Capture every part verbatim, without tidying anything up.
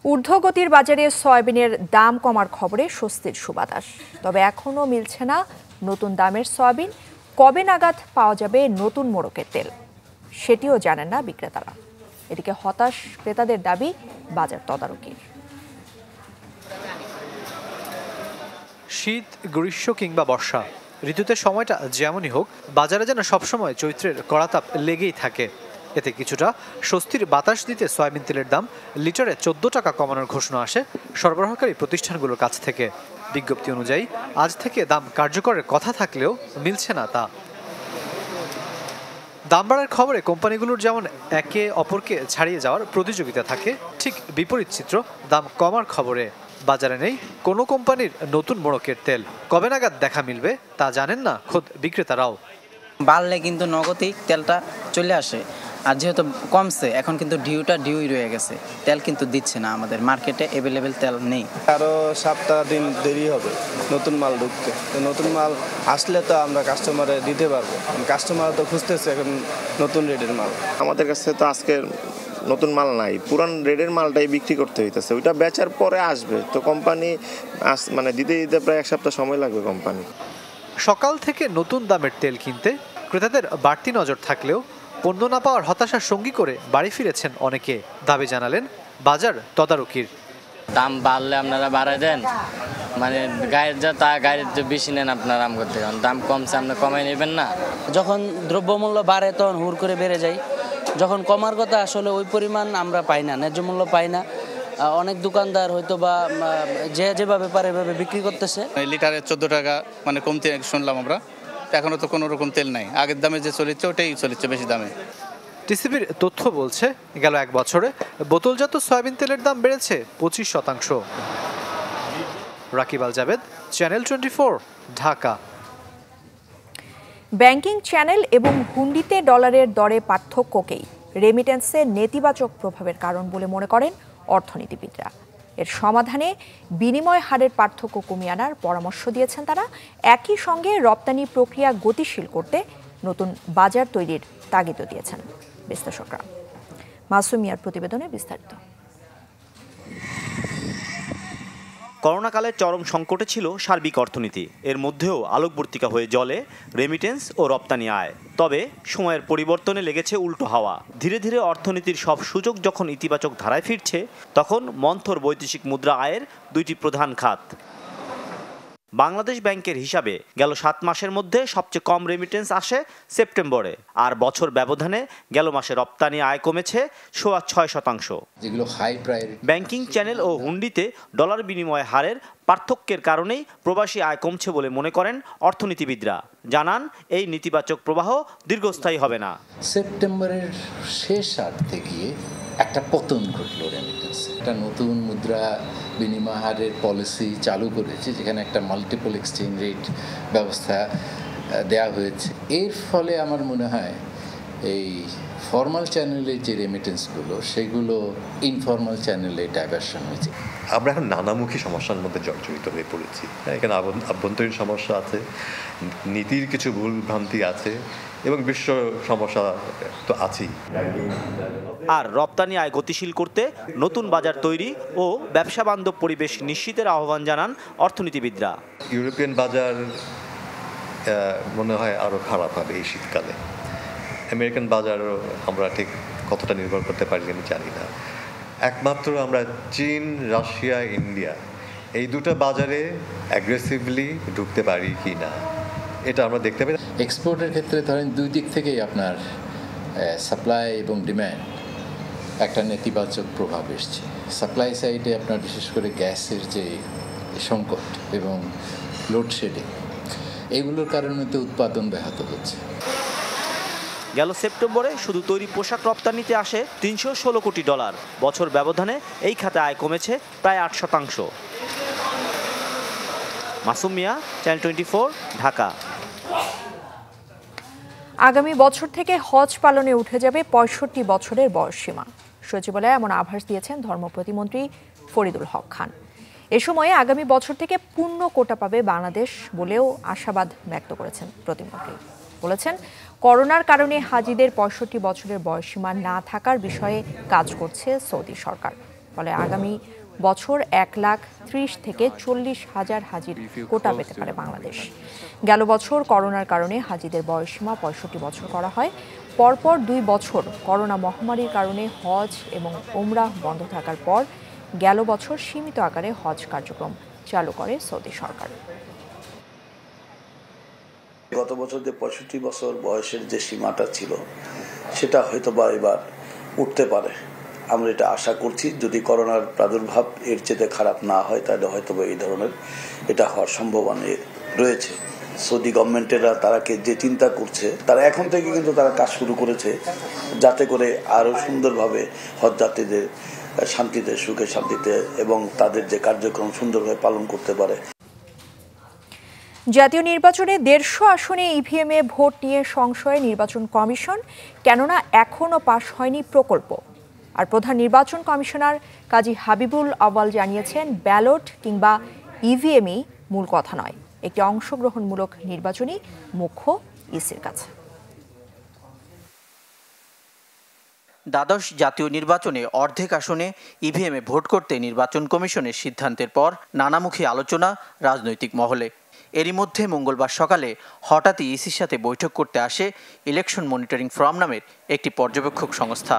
ঊর্ধ্বগতির বাজারে সয়াবিনের দাম কমার খবরে স্বস্তির সুবাতাস। তবে এখনো মিলছে না নতুন দামের সয়াবিন। কবে নাগাদ পাওয়া যাবে নতুন মোড়কের তেল, সেটিও জানেন না বিক্রেতারা। এদিকে হতাশ ক্রেতাদের দাবি বাজার তদারকির। শীত, গ্রীষ্ম কিংবা বর্ষা ঋতুতে সময়টা যেমনই হোক, বাজারে যেন সবসময় চৈত্রের কড়াতাপ লেগেই থাকে। এতে কিছুটা স্বস্তির বাতাস দিতে সয়াবিন তেলের দাম লিটারে চোদ্দ টাকা কমানোর ঘোষণা আসে সরবরাহকারী প্রতিষ্ঠানগুলোর কাছ থেকে। বিজ্ঞপ্তি অনুযায়ী আজ থেকে দাম কার্যকরের কথা থাকলেও মিলছে না তা। দাম বাড়ার খবরে কোম্পানিগুলোর যেমন একে অপরকে ছাড়িয়ে যাওয়ার প্রতিযোগিতা থাকে, ঠিক বিপরীত চিত্র দাম কমার খবরে। বাজারে নেই কোনো কোম্পানির নতুন মোড়কের তেল। কবে নাগাদ দেখা মিলবে তা জানেন না খোদ বিক্রেতারাও। বাড়লে কিন্তু নগদই তেলটা চলে আসে, আর যেহেতু কমছে এখন কিন্তু ডিউটা ডিউই রয়ে গেছে, তেল কিন্তু দিচ্ছে না, আমাদের মার্কেটে অ্যাভেলেবেল তেল নেই। আরও সপ্তাহ দিন দেরি হবে নতুন মাল ঢুকতে। তো নতুন মাল আসলে তো আমরা কাস্টমারে দিতে পারবো। কাস্টমার তো খুঁজতেছে এখন নতুন রেটের মাল। আমাদের কাছে তো আজকে নতুন মাল নাই, পুরান রেটের মালটাই বিক্রি করতে হইতেছে। ওইটা বেচার পরে আসবে, তো কোম্পানি মানে দিতে দিতে প্রায় এক সপ্তাহ সময় লাগবে কোম্পানি। সকাল থেকে নতুন দামের তেল কিনতে ক্রেতাদের বাড়তি নজর থাকলেও পণ্য না পাওয়ার হতাশার সঙ্গী করে বাড়ি ফিরেছেন অনেকে। দাবি জানালেন বাজার তদারকির। দাম বাড়লে আপনারা বাড়ায় দেন, মানে গায়ের যা তা গায়ের যে বেশি নেন আপনারা আম করতে, দাম কমছে আপনারা কমাই নেবেন না। যখন দ্রব্যমূল্য বাড়ে তখন হুড় করে বেড়ে যায়, যখন কমার কথা আসলে ওই পরিমাণ আমরা পাই না, ন্যায্য মূল্য পাই না। অনেক দোকানদার হয়তো বা যে যেভাবে পারে এভাবে বিক্রি করতেছে। লিটারে চোদ্দ টাকা মানে কমতে শুনলাম আমরা, এখনো তো কোনো রকম তেল নাই, আগের দামে যে চলেছে ওটাই চলেছে বেশি দামে। টিসিবির তথ্য বলছে গেল এক বছরে বোতলজাত সয়াবিন তেলের দাম বেড়েছে পঁচিশ শতাংশ। Rakib Al Jabed, channel twenty four, Dhaka. Banking channel এবং হুন্ডিতে ডলারের দরে পার্থক্যকেই রেমিটেন্সের নেতিবাচক প্রভাবের কারণ বলে মনে করেন অর্থনীতিবিদরা। এর সমাধানে বিনিময় হারের পার্থক্য কমিয়ে আনার পরামর্শ দিয়েছেন তারা। একই সঙ্গে রপ্তানি প্রক্রিয়া গতিশীল করতে নতুন বাজার তৈরির তাগিদও দিয়েছেন বিশ্লেষকরা। মাসুম মিয়ার প্রতিবেদনে বিস্তারিত। করোনাকালে চরম সংকটে ছিল সার্বিক অর্থনীতি। এর মধ্যেও আলোকবর্তিকা হয়ে জ্বলে রেমিটেন্স ও রপ্তানি আয়। তবে সময়ের পরিবর্তনে লেগেছে উল্টো হাওয়া। ধীরে ধীরে অর্থনীতির সব সুযোগ যখন ইতিবাচক ধারায় ফিরছে, তখন মন্থর বৈদেশিক মুদ্রা আয়ের দুইটি প্রধান খাত। বাংলাদেশ ব্যাংকের হিসাবে গেল সাত মাসের মধ্যে সবচেয়ে কম রেমিটেন্স আসে সেপ্টেম্বরে, আর বছর ব্যবধানে গেল মাসে রপ্তানি আয় কমেছে সোয়া ছয় শতাংশ। যেগুলো হাই প্রায়োরিটি ব্যাংকিং চ্যানেল ও হুন্ডিতে ডলার বিনিময় হারের পার্থক্যের কারণেই প্রবাসী আয় কমছে বলে মনে করেন অর্থনীতিবিদরা। জানান এই নেতিবাচক প্রবাহ দীর্ঘস্থায়ী হবে না। সেপ্টেম্বরের শেষ আট থেকে একটা পতন ঘটল রেমিটেন্স। একটা নতুন মুদ্রা বিনিময় হারের পলিসি চালু করেছে, যেখানে একটা মাল্টিপল এক্সচেঞ্জ রেট ব্যবস্থা দেয়া হয়েছে। এর ফলে আমার মনে হয় এই ফর্মাল চ্যানেলে যে রেমিটেন্সগুলো, সেগুলো ইনফর্মাল চ্যানেলে ডাইভার্সন হয়েছে। আমরা এখন নানামুখী সমস্যার মধ্যে জর্জরিত হয়ে পড়েছি। এখানে আভ্যন্তরীণ সমস্যা আছে, নীতির কিছু ভুল ভ্রান্তি আছে, এবং বিশ্ব সমস্যা তো আছেই। আর রপ্তানি আয় গতিশীল করতে নতুন বাজার তৈরি ও ব্যবসা বান্ধব পরিবেশ নিশ্চিতের আহ্বান জানান অর্থনীতিবিদরা। ইউরোপিয়ান বাজার মনে হয় আরও খারাপ হবে এই শীতকালে। আমেরিকান বাজারও আমরা ঠিক কতটা নির্ভর করতে পারি আমি জানি না। একমাত্র আমরা চীন, রাশিয়া, ইন্ডিয়া এই দুটো বাজারে অ্যাগ্রেসিভলি ঢুকতে পারি কি না, এটা আমরা দেখতে পাই। এক্সপোর্টের ক্ষেত্রে ধরেন দুই দিক থেকেই আপনার সাপ্লাই এবং ডিম্যান্ড একটা নেতিবাচক প্রভাব এসছে। সাপ্লাই সাইডে আপনার বিশেষ করে গ্যাসের যে সংকট এবং লোডশেডিং, এগুলোর কারণে তো উৎপাদন ব্যাহত হচ্ছে। গেল সেপ্টেম্বরে শুধু তৈরি পোশাক রপ্তানিতে আসে তিনশো ষোলো কোটি ডলার। বছর ব্যবধানে এই খাতে আয় কমেছে প্রায় আট শতাংশ। Masum Mia, channel twenty four, Dhaka. আগামী বছর থেকে হজ পালনে উঠে যাবে পঁয়ষট্টি বছরের বয়সসীমা। সচিবালয়ে এমন আভাস দিয়েছেন ধর্ম প্রতিমন্ত্রী ফরিদুল হক খান। এ সময়ে আগামী বছর থেকে পূর্ণ কোটা পাবে বাংলাদেশ বলেও আশাবাদ ব্যক্ত করেছেন প্রতিমন্ত্রী। বলেছেন, করোনার কারণে হাজিদের পঁয়ষট্টি বছরের বয়সসীমা না থাকার বিষয়ে কাজ করছে সৌদি সরকার। ফলে আগামী বছর এক লাখ ত্রিশ থেকে চল্লিশ হাজার হাজির কোটা পেতে পারে বাংলাদেশ। গেল বছর করোনার কারণে হাজিদের বয়সসীমা পঁয়ষট্টি বছর করা হয়। পরপর দুই বছর করোনা মহামারীর কারণে হজ এবং ওমরাহ বন্ধ থাকার পর গেল বছর সীমিত আকারে হজ কার্যক্রম চালু করে সৌদি সরকার। গত বছর যে পঁয়ষট্টি বছর বয়সের যে সীমাটা ছিল সেটা হয়তো বা এবার উঠতে পারে, আমরা এটা আশা করছি। যদি করোনার প্রাদুর্ভাব এর চেয়ে খারাপ না হয় তাহলে হয়তো এই ধরনের এটা হওয়ার সম্ভাবনা রয়েছে। সৌদি গভর্নমেন্টেরা তারা যে চিন্তা করছে, তারা এখন থেকে কিন্তু তারা কাজ শুরু করেছে যাতে করে আরো সুন্দরভাবে হজ যাত্রীদের শান্তিতে, সুখে শান্তিতে এবং তাদের যে কার্যক্রম সুন্দরভাবে পালন করতে পারে। জাতীয় নির্বাচনে দেড়শো আসনে ইভিএম এ ভোট নিয়ে সংশয়ে নির্বাচন কমিশন, কেননা এখনও পাশ হয়নি প্রকল্প। আর প্রধান নির্বাচন কমিশনার কাজী হাবিবুল আওয়াল জানিয়েছেন, ব্যালট কিংবা ইভিএমই মূল কথা নয়, একটি অংশগ্রহণমূলক নির্বাচনই মুখ্য ইসির কাছে। দ্বাদশ জাতীয় নির্বাচনে অর্ধেক আসনে ইভিএমে ভোট করতে নির্বাচন কমিশনের সিদ্ধান্তের পর নানামুখী আলোচনা রাজনৈতিক মহলে। এরই মধ্যে মঙ্গলবার সকালে হঠাৎই ইসির সাথে বৈঠক করতে আসে ইলেকশন মনিটরিং ফোরাম নামের একটি পর্যবেক্ষক সংস্থা।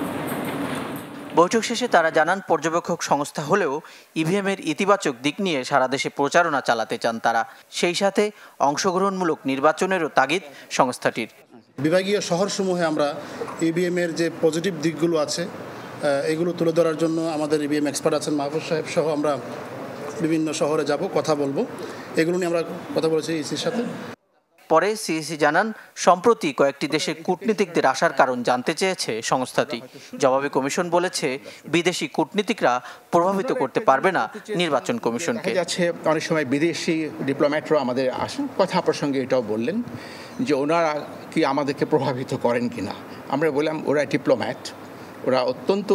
বৈঠক শেষে তারা জানান, পর্যবেক্ষক সংস্থা হলেও ইভিএমের ইতিবাচক দিক নিয়ে সারা দেশে প্রচারণা চালাতে চান তারা। সেই সাথে অংশগ্রহণমূলক নির্বাচনেরও তাগিদ সংস্থাটির। বিভাগীয় শহরসমূহে আমরা ইভিএমের যে পজিটিভ দিকগুলো আছে এগুলো তুলে ধরার জন্য আমাদের ইভিএম এক্সপার্ট আছেন মাহফুজ সাহেব সহ আমরা বিভিন্ন শহরে যাব, কথা বলবো। এগুলো নিয়ে আমরা কথা বলেছি ইসির সাথে। পরে সিইসি জানান, সম্প্রতি কয়েকটি দেশে কূটনীতিকদের আসার কারণ জানতে চেয়েছে সংস্থাটি। জবাবে কমিশন বলেছে, বিদেশি কূটনীতিকরা প্রভাবিত করতে পারবে না নির্বাচন কমিশনকে। যাচ্ছে অনেক সময় বিদেশি ডিপ্লোম্যাটরা আমাদের আসেন, কথা প্রসঙ্গে এটাও বললেন যে ওনারা কি আমাদেরকে প্রভাবিত করেন কিনা। আমরা বললাম ওরা ডিপ্লোম্যাট, ওরা অত্যন্ত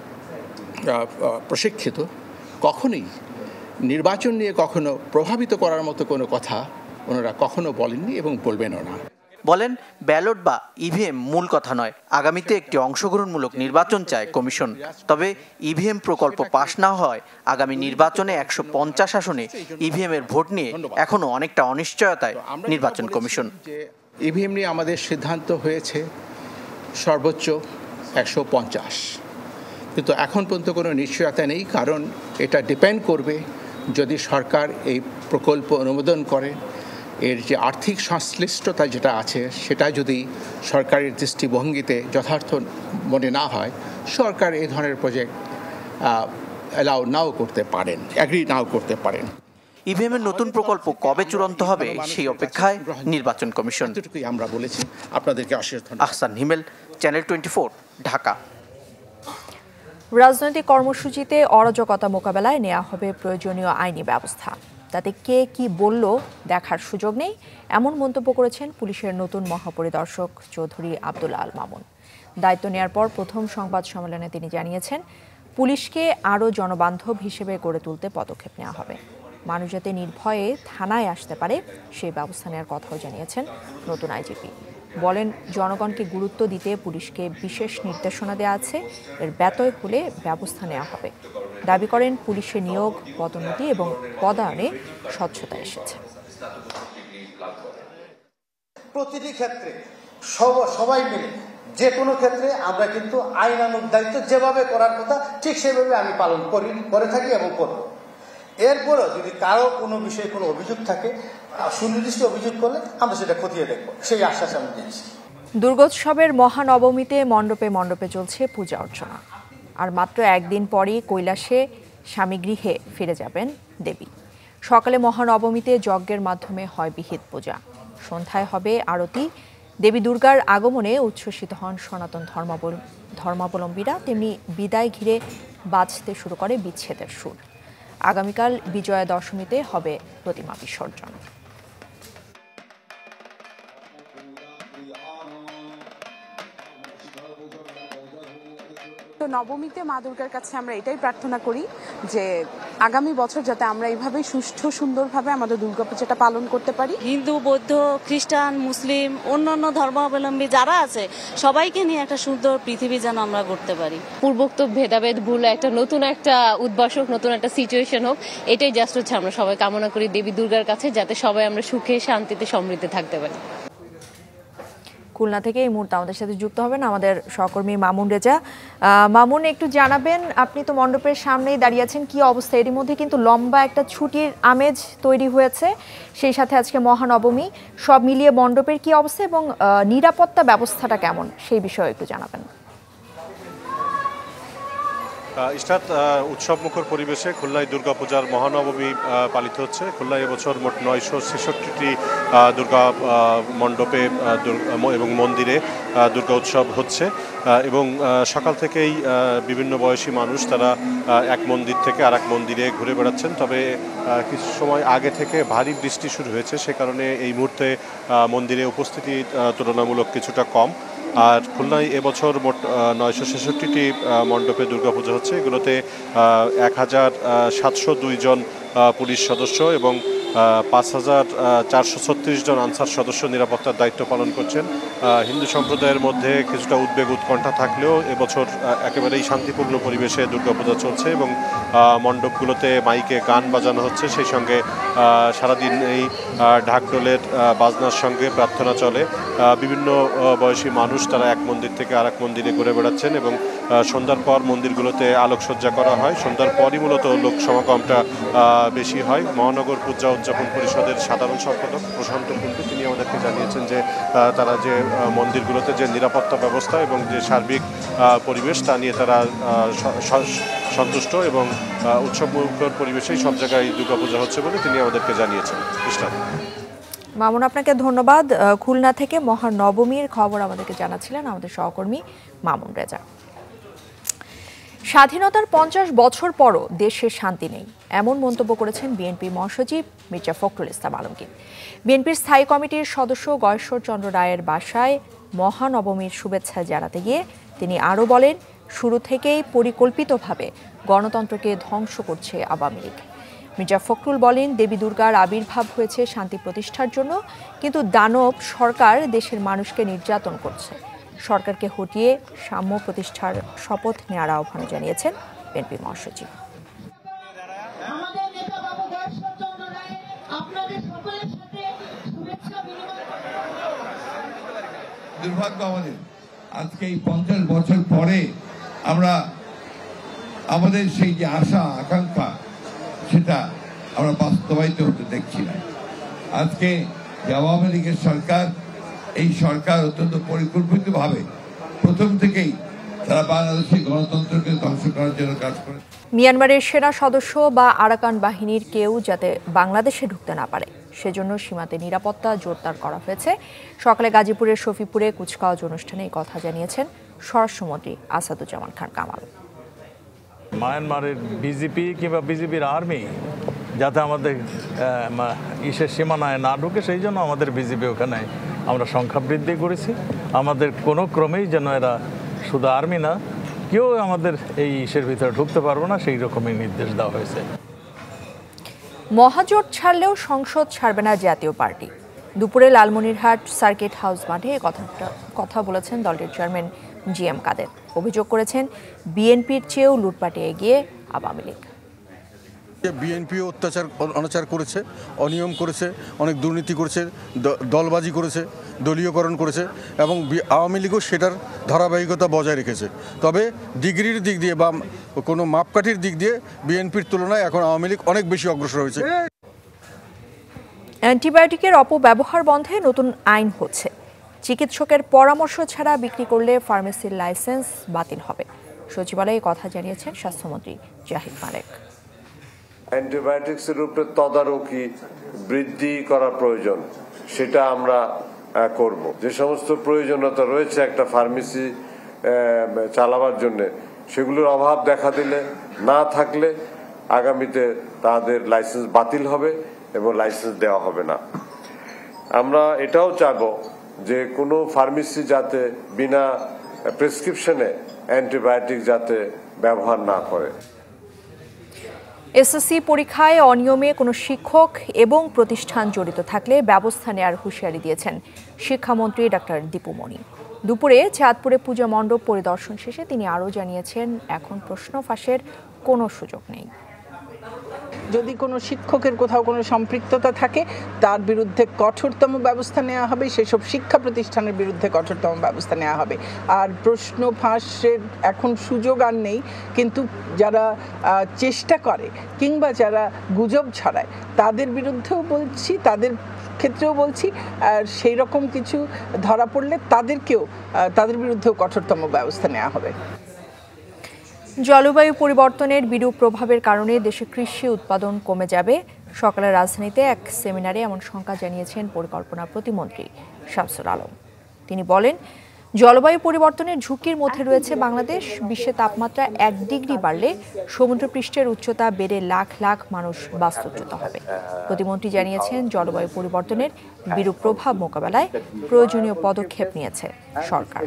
প্রশিক্ষিত, কখনোই নির্বাচন নিয়ে কখনো প্রভাবিত করার মতো কোনো কথা ওনারা কখনো বলেননি এবং বলবেনও না। বলেন, ব্যালট বা ইভিএম মূল কথা নয়, আগামীতে একটি অংশগ্রহণমূলক নির্বাচন চায় কমিশন। তবে ইভিএম প্রকল্প পাশ না হয় আগামী নির্বাচনে একশো পঞ্চাশ আসনে ইভিএম এর ভোট নিয়ে এখনো অনেকটা অনিশ্চয়তায় নির্বাচন কমিশন। ইভিএম নিয়ে আমাদের সিদ্ধান্ত হয়েছে সর্বোচ্চ একশো পঞ্চাশ, কিন্তু এখন পর্যন্ত কোনো নিশ্চয়তা নেই, কারণ এটা ডিপেন্ড করবে যদি সরকার এই প্রকল্প অনুমোদন করে, এর যে আর্থিক সংশ্লিষ্টতা যেটা আছে সেটা যদি সরকারের দৃষ্টিভঙ্গিতে যথার্থ মনে না হয়, সরকার এই ধরনের প্রজেক্ট অ্যালাউ নাও করতে পারেন, অ্যাগ্রি নাও করতে পারেন। ইভিএমের নতুন প্রকল্প কবে চূড়ান্ত হবে সেই অপেক্ষায় নির্বাচন কমিশন। আমরা বলেছি আপনাদেরকে অশেষ ধন্যবাদ। Ahsan Himel, channel twenty four, Dhaka. রাজনৈতিক কর্মসূচিতে অরাজকতা মোকাবেলায় নেওয়া হবে প্রয়োজনীয় আইনি ব্যবস্থা, তাতে কে কি বলল দেখার সুযোগ নেই, এমন মন্তব্য করেছেন পুলিশের নতুন মহাপরিদর্শক চৌধুরী আব্দুল আল মামুন। দায়িত্ব নেওয়ার পর প্রথম সংবাদ সম্মেলনে তিনি জানিয়েছেন, পুলিশকে আরও জনবান্ধব হিসেবে গড়ে তুলতে পদক্ষেপ নেওয়া হবে। মানুষ যাতে নির্ভয়ে থানায় আসতে পারে সেই ব্যবস্থা নেওয়ার কথাও জানিয়েছেন নতুন আইজিপি। বলেন, জনগণকে গুরুত্ব দিতে পুলিশকে বিশেষ নির্দেশনা দেওয়া আছে, এর ব্যত্যয় হলে ব্যবস্থা নেওয়া হবে। দাবি করেন, পুলিশের নিয়োগ, পদোন্নতি এবং পদায়নে স্বচ্ছতা এসেছে। প্রতিটি ক্ষেত্রে সবাই মিলে যে কোনো ক্ষেত্রে আমরা কিন্তু আইনানুগ দায়িত্ব যেভাবে করার কথা ঠিক সেভাবে আমি পালন করি করে থাকি এবং করব। এরপরও যদি কারো কোনো বিষয়ে কোনো অভিযোগ থাকে, সুনির্দিষ্ট অভিযোগ করলে আমরা সেটা খতিয়ে দেখব, সেই আশ্বাস আমি দিয়েছি। দুর্গোৎসবের মহানবমীতে মণ্ডপে মণ্ডপে চলছে পূজা অর্চনা। আর মাত্র একদিন পরই কৈলাসে স্বামীগৃহে ফিরে যাবেন দেবী। সকালে মহানবমীতে যজ্ঞের মাধ্যমে হয় বিহিত পূজা, সন্ধ্যায় হবে আরতি। দেবী দুর্গার আগমনে উচ্ছ্বসিত হন সনাতন ধর্মাবলম্বীরা, তেমনি বিদায় ঘিরে বাজতে শুরু করে বিচ্ছেদের সুর। আগামীকাল বিজয়া দশমীতে হবে প্রতিমা বিসর্জন। তো নবমীতে মা দুর্গার কাছে আমরা এটাই প্রার্থনা করি যে আগামী বছর যাতে আমরা এইভাবেই সুষ্ঠু সুন্দরভাবে আমাদের দুর্গাপূজাটা পালন করতে পারি। হিন্দু, বৌদ্ধ, খ্রিস্টান, মুসলিম, অন্যান্য ধর্মাবলম্বী যারা আছে সবাইকে নিয়ে একটা সুন্দর পৃথিবী যেন আমরা করতে পারি। পূর্বোক্ত ভেদাভেদ ভুলে একটা নতুন একটা উদ্ভাস হোক, নতুন একটা সিচুয়েশন হোক, এটাই জাস্ট হচ্ছে আমরা সবাই কামনা করি দেবী দুর্গার কাছে, যাতে সবাই আমরা সুখে শান্তিতে সমৃদ্ধে থাকতে পারি। খুলনা থেকে এই মুহূর্তে আমাদের সাথে যুক্ত হবেন আমাদের সহকর্মী মামুন রেজা। মামুন, একটু জানাবেন, আপনি তো মণ্ডপের সামনেই দাঁড়িয়ে আছেন, কি অবস্থা? এরই মধ্যে কিন্তু লম্বা একটা ছুটির আমেজ তৈরি হয়েছে, সেই সাথে আজকে মহানবমী, সব মিলিয়ে মণ্ডপের কি অবস্থা এবং নিরাপত্তা ব্যবস্থাটা কেমন সেই বিষয়ে একটু জানাবেন। ইস্টাত, উৎসব মুখর পরিবেশে খুলনায় দুর্গাপূজার মহানবমী পালিত হচ্ছে। খুলনায় এবছর মোট নয়শো ছেষট্টিটি দুর্গা মণ্ডপে এবং মন্দিরে দুর্গা উৎসব হচ্ছে এবং সকাল থেকেই বিভিন্ন বয়সী মানুষ তারা এক মন্দির থেকে আর এক মন্দিরে ঘুরে বেড়াচ্ছেন। তবে কিছু সময় আগে থেকে ভারী বৃষ্টি শুরু হয়েছে, সে কারণে এই মুহূর্তে মন্দিরে উপস্থিতি তুলনামূলক কিছুটা কম। আর খুলনায় এবছর মোট নয়শো ছেষট্টিটি মণ্ডপে দুর্গাপূজা হচ্ছে। এগুলোতে এক হাজার সাতশো দুই জন পুলিশ সদস্য এবং পাঁচ হাজার চারশো ছত্রিশ জন আনসার সদস্য নিরাপত্তার দায়িত্ব পালন করছেন। হিন্দু সম্প্রদায়ের মধ্যে কিছুটা উদ্বেগ উৎকণ্ঠা থাকলেও এবছর একেবারেই শান্তিপূর্ণ পরিবেশে দুর্গাপূজা চলছে এবং মণ্ডপগুলোতে মাইকে গান বাজানো হচ্ছে, সেই সঙ্গে সারাদিন এই ঢাকঢোলের বাজনার সঙ্গে প্রার্থনা চলে। বিভিন্ন বয়সী মানুষ তারা এক মন্দির থেকে আর এক মন্দিরে ঘুরে বেড়াচ্ছেন এবং সন্ধ্যার পর মন্দিরগুলোতে আলোকসজ্জা করা হয়। সন্ধ্যার পরই মূলত লোক সমাগমটা বেশি হয়। মহানগর পূজা উদযাপন পরিষদের সাধারণ সম্পাদক প্রশান্ত কুণ্ডু তিনি আমাদেরকে জানিয়েছেন যে তারা যে মন্দিরগুলোতে যে নিরাপত্তা ব্যবস্থা এবং যে সার্বিক পরিবেশ তা নিয়ে তারা সন্তুষ্ট এবং উৎসবমুখর পরিবেশেই সব জায়গায় দুর্গাপূজা হচ্ছে বলে তিনি আমাদেরকে জানিয়েছেন। মামুন, আপনাকে ধন্যবাদ। খুলনা থেকে মহানবমীর খবর আমাদেরকে জানাচ্ছিলেন আমাদের সহকর্মী মামুন রেজা। স্বাধীনতার পঞ্চাশ বছর পরও দেশে শান্তি নেই, এমন মন্তব্য করেছেন বিএনপি মহাসচিব মির্জা ফখরুল ইসলাম আলমগীর। বিএনপির স্থায়ী কমিটির সদস্য গয়েশ্বর চন্দ্র রায়ের বাসায় মহানবমীর শুভেচ্ছা জানাতে গিয়ে তিনি আরও বলেন, শুরু থেকেই পরিকল্পিতভাবে গণতন্ত্রকে ধ্বংস করছে আওয়ামী লীগ। মির্জা ফখরুল বলেন, দেবী দুর্গার আবির্ভাব হয়েছে শান্তি প্রতিষ্ঠার জন্য, কিন্তু দানব সরকার দেশের মানুষকে নির্যাতন করছে। সরকারকে হটিয়ে সাম্য প্রতিষ্ঠার শপথ নেওয়ার আহ্বান জানিয়েছেন বিএনপি মহাসচিব। দুর্ভাগ্য আমাদের, আজকে এই পঞ্চাশ বছর পরে আমরা আমাদের সেই যে আশা আকাঙ্ক্ষা সেটা আমরা বাস্তবায়িত হতে দেখছি না। আজকে যে আওয়ামী লীগের সরকার, এই সরকার অত্যন্ত পরিকল্পিতভাবে প্রথম থেকেই তারা বাংলাদেশের গণতন্ত্রকে ধ্বংস করার জন্য কাজ করে। মিয়ানমারের সেনা সদস্য বা আরাকান বাহিনীর কেউ যাতে বাংলাদেশে ঢুকতে না পারে সেজন্য সীমান্তে নিরাপত্তা জোরদার করা হয়েছে। সকালে গাজীপুরের শফিপুরে কুচকাওয়াজ অনুষ্ঠানে এই কথা জানিয়েছেন স্বরাষ্ট্রমন্ত্রী আসাদুজ্জামান খান কামাল। মায়ানমারের বিজেপি কিংবা বিজেপির আর্মি যাতে আমাদের ইসের সীমানায় না ঢুকে, সেই জন্য আমাদের বিজেপি ওখানে আমরা সংখ্যা বৃদ্ধি করেছি। আমাদের কোনো ক্রমেই যেন এরা শুধু আর্মি না, কেউ আমাদের এই ইসের ভিতরে ঢুকতে পারবো না, সেই রকমই নির্দেশ দেওয়া হয়েছে। মহাজোট ছাড়লেও সংসদ ছাড়বে না জাতীয় পার্টি। দুপুরে লালমনিরহাট সার্কিট হাউস মাঠে কথাটা কথা বলেছেন দলটির চেয়ারম্যান জি এম কাদের। অভিযোগ করেছেন, বিএনপির চেয়েও লুটপাটে এগিয়ে আওয়ামী লীগ। বিএনপিও অত্যাচার অনাচার করেছে, অনিয়ম করেছে, অনেক দুর্নীতি করেছে, দলবাজি করেছে, দলীয়করণ করেছে এবং আওয়ামী লীগও সেটার ধারাবাহিকতা বজায় রেখেছে। তবে ডিগ্রির দিক দিয়ে বা কোনো মাপকাঠির দিক দিয়ে বিএনপির তুলনায় এখন আওয়ামী লীগ অনেক বেশি অগ্রসর হয়েছে। অ্যান্টিবায়োটিকের অপব্যবহার বন্ধে নতুন আইন হচ্ছে। চিকিৎসকের পরামর্শ ছাড়া বিক্রি করলে ফার্মেসির লাইসেন্স বাতিল হবে। সচিবালয়ে কথা জানিয়েছেন স্বাস্থ্যমন্ত্রী জাহিদ মালেক। অ্যান্টিবায়োটিক্সের উপরে তদারকি বৃদ্ধি করা প্রয়োজন, সেটা আমরা করব। যে সমস্ত প্রয়োজনীয়তা রয়েছে একটা ফার্মেসি চালাবার জন্য, সেগুলোর অভাব দেখা দিলে না থাকলে আগামীতে তাদের লাইসেন্স বাতিল হবে এবং লাইসেন্স দেওয়া হবে না। আমরা এটাও চাইব যে কোনো ফার্মেসি যাতে বিনা প্রেসক্রিপশনে অ্যান্টিবায়োটিক যাতে ব্যবহার না করে। এসএসসি পরীক্ষায় অনিয়মে কোনো শিক্ষক এবং প্রতিষ্ঠান জড়িত থাকলে ব্যবস্থা নেওয়ার হুঁশিয়ারি দিয়েছেন শিক্ষামন্ত্রী ডাক্তার দীপু মনি। দুপুরে চাঁদপুরে পূজা মণ্ডপ পরিদর্শন শেষে তিনি আরও জানিয়েছেন, এখন প্রশ্ন ফাঁসের কোনো সুযোগ নেই। যদি কোনো শিক্ষকের কোথাও কোনো সম্পৃক্ততা থাকে তার বিরুদ্ধে কঠোরতম ব্যবস্থা নেওয়া হবে, সেসব শিক্ষা প্রতিষ্ঠানের বিরুদ্ধে কঠোরতম ব্যবস্থা নেওয়া হবে। আর প্রশ্ন ফাঁসের এখন সুযোগ আর নেই, কিন্তু যারা চেষ্টা করে কিংবা যারা গুজব ছড়ায় তাদের বিরুদ্ধেও বলছি, তাদের ক্ষেত্রেও বলছি, আর সেই রকম কিছু ধরা পড়লে তাদেরকেও তাদের বিরুদ্ধেও কঠোরতম ব্যবস্থা নেওয়া হবে। জলবায়ু পরিবর্তনের বিরূপ প্রভাবের কারণে দেশে কৃষি উৎপাদন কমে যাবে। সকালে রাজধানীতে এক সেমিনারে এমন শঙ্কা জানিয়েছেন পরিকল্পনা প্রতিমন্ত্রী শামসুল আলম। তিনি বলেন, জলবায়ু পরিবর্তনের ঝুঁকির মধ্যে রয়েছে বাংলাদেশ। বিশ্বে তাপমাত্রা এক ডিগ্রি বাড়লে সমুদ্রপৃষ্ঠের উচ্চতা বেড়ে লাখ লাখ মানুষ বাস্তুচ্যুত হবে। প্রতিমন্ত্রী জানিয়েছেন, জলবায়ু পরিবর্তনের বিরূপ প্রভাব মোকাবেলায় প্রয়োজনীয় পদক্ষেপ নিয়েছে সরকার।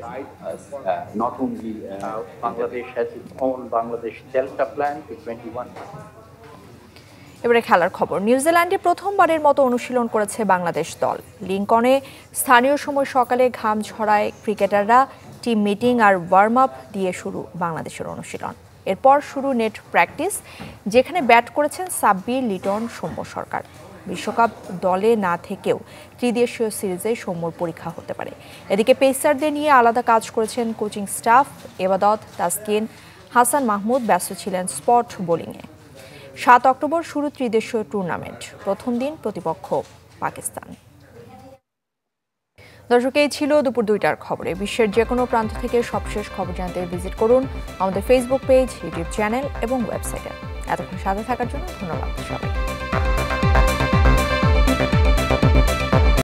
এবারে খেলার খবর। নিউজিল্যান্ডে প্রথমবারের মতো অনুশীলন করেছে বাংলাদেশ দল। লিংকনে স্থানীয় সময় সকালে ঘাম ঝরায় ক্রিকেটাররা। টিম মিটিং আর ওয়ার্ম আপ দিয়ে শুরু বাংলাদেশের অনুশীলন। এরপর শুরু নেট প্র্যাকটিস, যেখানে ব্যাট করেছেন সাব্বির, লিটন, সৌম্য সরকার। বিশ্বকাপ দলে না থেকেও ত্রিদেশীয় সিরিজে সৌম্যর পরীক্ষা হতে পারে। এদিকে পেসারদের নিয়ে আলাদা কাজ করেছেন কোচিং স্টাফ। এবাদত, তাসকিন, হাসান মাহমুদ ব্যস্ত ছিলেন স্পট বোলিংয়ে। সাত অক্টোবর শুরু ত্রিদেশীয় টুর্নামেন্ট। প্রথম দিন প্রতিপক্ষ পাকিস্তান। দর্শক, এই ছিল দুপুর দুইটার খবরে। বিশ্বের যে কোনো প্রান্ত থেকে সবশেষ খবর জানতে ভিজিট করুন আমাদের ফেসবুক পেজ, ইউটিউব চ্যানেল এবং ওয়েবসাইটে। এতক্ষণ সাথে থাকার জন্য ধন্যবাদ সবাই।